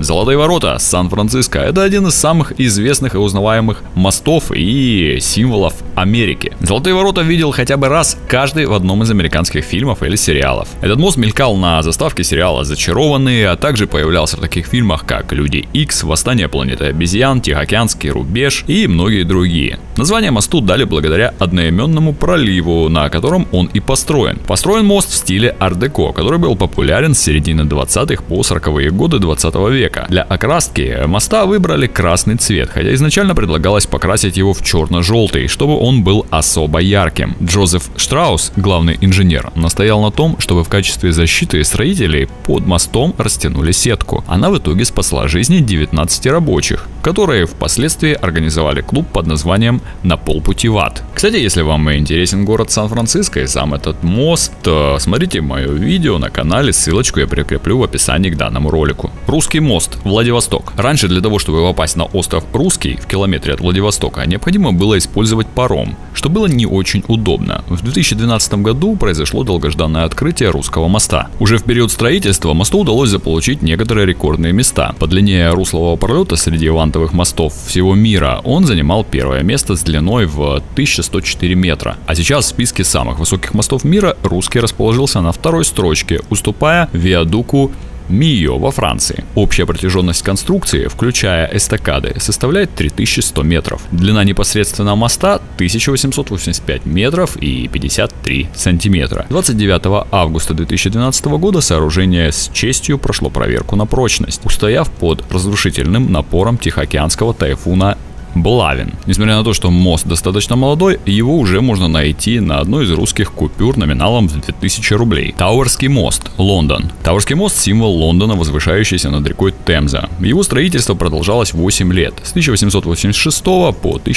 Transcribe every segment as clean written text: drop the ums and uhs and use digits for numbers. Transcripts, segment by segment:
Золотые ворота Сан-Франциско – это один из самых известных и узнаваемых мостов и символов Америки. Золотые ворота видел хотя бы раз каждый в одном из американских фильмов или сериалов. Этот мост мелькал на заставке сериала «Зачарованные», а также появлялся в таких фильмах, как «Люди Икс», «Восстание планеты обезьян», «Тихоокеанский рубеж» и многие другие. Название мосту дали благодаря одноименному проливу, на котором он и построен. Построен мост в стиле ар-деко, который был популярен с середины 20-х по 40-е годы 20 века. Для окраски моста выбрали красный цвет, хотя изначально предлагалось покрасить его в черно-желтый, чтобы он был особо ярким. Джозеф Штраус, главный инженер, настоял на том, чтобы в качестве защиты строителей под мостом растянули сетку. Она в итоге спасла жизни 19 рабочих, которые впоследствии организовали клуб под названием «На полпути в ад». Кстати, если вам интересен город Сан-Франциско и сам этот мост, смотрите мое видео на канале, ссылочку я прикреплю в описании к данному ролику. Русский мост, Владивосток. Раньше для того, чтобы попасть на остров Русский в километре от Владивостока, необходимо было использовать паром, что было не очень удобно. В 2012 году произошло долгожданное открытие русского моста. Уже в период строительства мосту удалось заполучить некоторые рекордные места. По длине руслового пролета среди вантовых мостов всего мира он занимал первое место с длиной в 1104 метра. А сейчас в списке самых высоких мостов мира русский расположился на второй строчке, уступая виадуку Мийо во Франции. Общая протяженность конструкции, включая эстакады, составляет 3100 метров. Длина непосредственно моста 1885 метров и 53 сантиметра. 29 августа 2012 года сооружение с честью прошло проверку на прочность, устояв под разрушительным напором тихоокеанского тайфуна Блавин. Несмотря на то, что мост достаточно молодой, его уже можно найти на одной из русских купюр номиналом в 2000 рублей. Тауэрский мост, Лондон. Тауэрский мост – символ Лондона, возвышающийся над рекой Темза. Его строительство продолжалось 8 лет, с 1886 по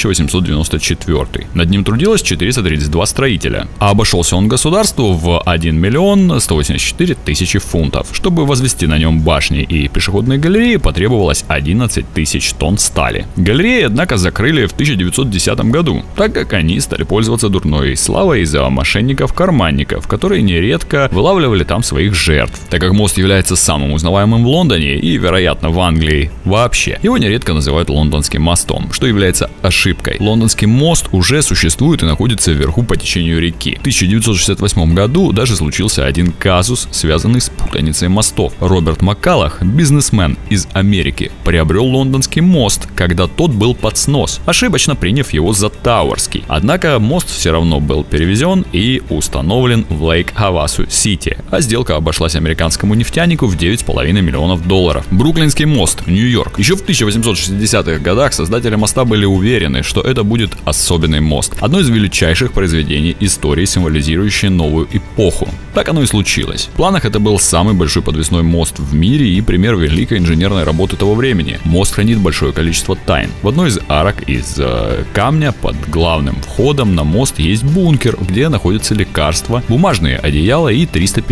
1894. Над ним трудилось 432 строителя, а обошелся он государству в 1 миллион 184 тысячи фунтов. Чтобы возвести на нем башни и пешеходные галереи, потребовалось 11 тысяч тонн стали. Галереи, однако, закрыли в 1910 году, так как они стали пользоваться дурной славой из-за мошенников-карманников, которые нередко вылавливали там своих жертв. Так как мост является самым узнаваемым в Лондоне и, вероятно, в Англии вообще, его нередко называют лондонским мостом, что является ошибкой. Лондонский мост уже существует и находится вверху по течению реки. В 1968 году даже случился один казус, связанный с путаницей мостов. Роберт Маккаллах, бизнесмен из Америки, приобрел лондонский мост, когда тот был под снос, ошибочно приняв его за Тауэрский. Однако мост все равно был перевезен и установлен в Лейк-Хавасу-Сити, а сделка обошлась американскому нефтянику в 9,5 миллионов долларов. Бруклинский мост, Нью-Йорк. Еще в 1860-х годах создатели моста были уверены, что это будет особенный мост, одно из величайших произведений истории, символизирующее новую эпоху. Так оно и случилось. В планах это был самый большой подвесной мост в мире и пример великой инженерной работы того времени. Мост хранит большое количество тайн. В одной из арок из камня под главным входом на мост есть бункер, где находятся лекарства, бумажные одеяла и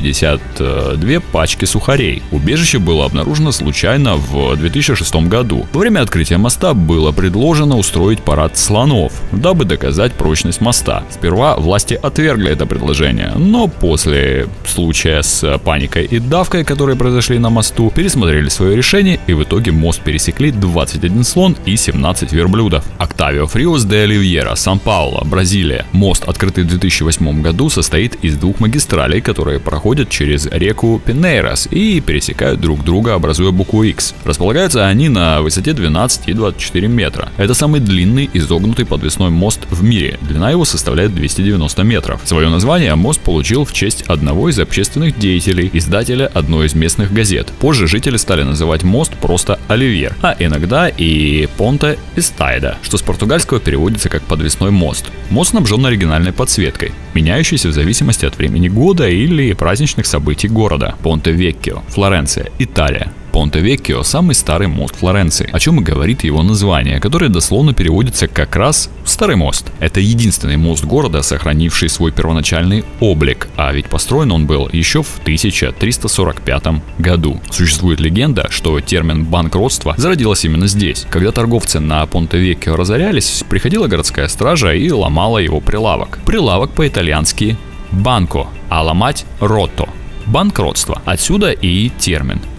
352 пачки сухарей. Убежище было обнаружено случайно в 2006 году. Во время открытия моста было предложено устроить парад слонов, дабы доказать прочность моста. Сперва власти отвергли это предложение, но после случая с паникой и давкой, которые произошли на мосту, пересмотрели свое решение, и в итоге мост пересекли 21 слон и 17 верблюдов. Октавио Фриос де Оливьера, Сан-Пауло, Бразилия. Мост, открытый в 2008 году, состоит из двух магистралей, которые проходят через реку Пинейрос и пересекают друг друга, образуя букву X. Располагаются они на высоте 12 и 24 метра. Это самый длинный изогнутый подвесной мост в мире. Длина его составляет 290 метров. Свое название мост получил в честь одного из общественных деятелей, издателя одной из местных газет. Позже жители стали называть мост просто Оливьер, а иногда и Понте Эстайда, что с португальского переводится как подвесной мост. Мост снабжен оригинальной подсветкой, меняющейся в зависимости от времени года или праздничных событий города. Понте-Веккио, Флоренция, Италия. Понте-Веккио – самый старый мост Флоренции, о чем и говорит его название, которое дословно переводится как раз «старый мост». Это единственный мост города, сохранивший свой первоначальный облик, а ведь построен он был еще в 1345 году. Существует легенда, что термин «банкротство» зародилось именно здесь. Когда торговцы на Понте-Веккио разорялись, приходила городская стража и ломала его прилавок. Прилавок по-итальянски «банко», а ломать «ротто». Банкротство. Отсюда и термин.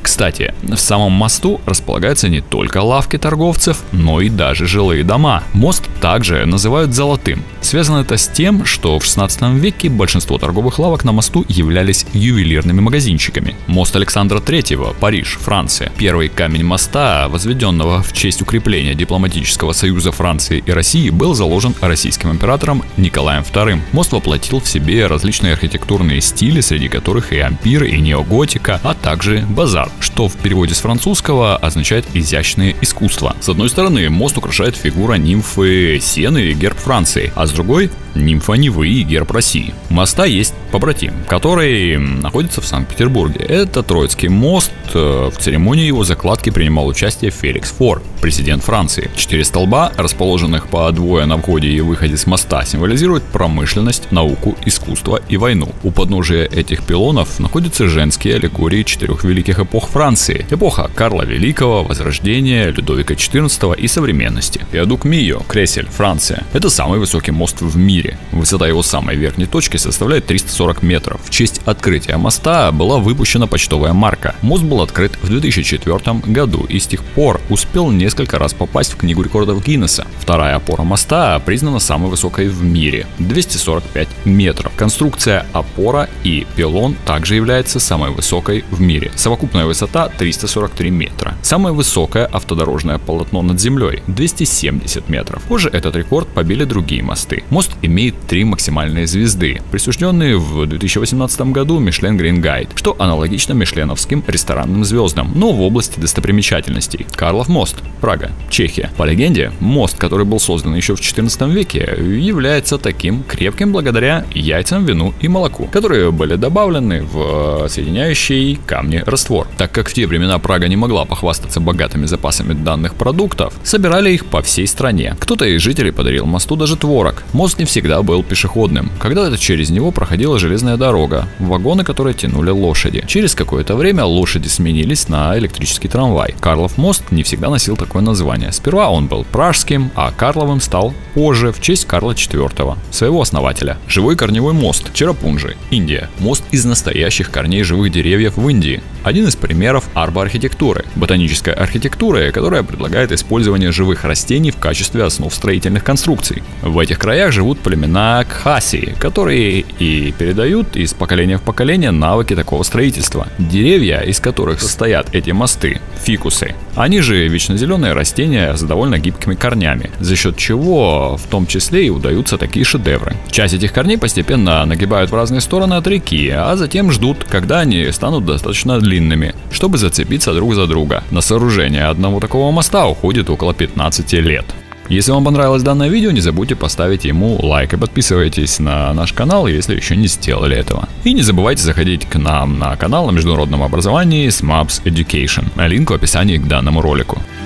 Кстати, в самом мосту располагаются не только лавки торговцев, но и даже жилые дома. Мост также называют золотым. Связано это с тем, что в 16 веке большинство торговых лавок на мосту являлись ювелирными магазинчиками. Мост Александра III, Париж, Франция. Первый камень моста, возведенного в честь укрепления дипломатического союза Франции и России, был заложен российским императором Николаем II. Мост воплотил в себе различные архитектурные стили, среди которых и ампир, и неоготика, а также базар, что в переводе с французского означает «изящное искусство». С одной стороны, мост украшает фигура нимфы Сены и герб Франции, а с другой – нимфа Невы и герб России. У моста есть побратим, который находится в Санкт-Петербурге. Это Троицкий мост. В церемонии его закладки принимал участие Феликс Фор, президент Франции. 4 столба, расположенных по двое на входе и выходе с моста, символизируют промышленность, науку, искусство и войну. У подножия этих пилонов находятся женские аллегории 4 великих эпох Франции. Эпоха Карла Великого, Возрождения, Людовика XIV и современности. Виадук Мийо, Кресель, Франция. Это самый высокий мост в мире. Высота его самой верхней точки составляет 340 метров. В честь открытия моста была выпущена почтовая марка. Мост был открыт в 2004 году и с тех пор успел несколько раз попасть в Книгу рекордов Гиннесса. Вторая опора моста признана самой высокой в мире – 245 метров. Конструкция опора и пилон также является самой высокой в мире. Совокупная высота – 343 метра. Самое высокое автодорожное полотно над землей – 270 метров. Позже этот рекорд побили другие мосты. Мост имеет 3 максимальные звезды, присужденные в 2018 году Michelin Green Guide, что аналогично мишленовским ресторанным звездам, но в области достопримечательностей. Карлов мост, Прага, Чехия. По легенде, мост, который был создан еще в 14 веке, является таким крепким благодаря яйцам, вину и молоку, которые были добавлены в соединяющий камни раствор. Так как в те времена Прага не могла похвастаться богатыми запасами данных продуктов, собирали их по всей стране. Кто-то из жителей подарил мосту даже творог. Мост не всегда был пешеходным. Когда-то через него проходила железная дорога, вагоны, которые тянули лошади. Через какое-то время лошади сменились на электрический трамвай. Карлов мост не всегда носил такое название. Сперва он был пражским, а Карловым стал позже в честь Карла IV, своего основателя. Живой корневой мост, Черапунджи, Индия. Мост из настоящих корней живых деревьев в Индии. Один из примеров арбоархитектуры, ботанической архитектуры, которая предлагает использование живых растений в качестве основ строительных конструкций. В этих краях живут племена Кхаси, которые и передают из поколения в поколение навыки такого строительства. Деревья, из которых состоят эти мосты, фикусы, они же вечнозеленые растения с довольно гибкими корнями, за счет чего в том числе и удаются такие шедевры. Часть этих корней постепенно нагибают в разные стороны от реки, а затем ждут, когда они станут достаточно длинными, чтобы зацепиться друг за друга. На сооружение одного такого моста уходит около 15 лет. Если вам понравилось данное видео, не забудьте поставить ему лайк и подписывайтесь на наш канал, если еще не сделали этого. И не забывайте заходить к нам на канал о международном образовании SMAPS Education. Линк в описании к данному ролику.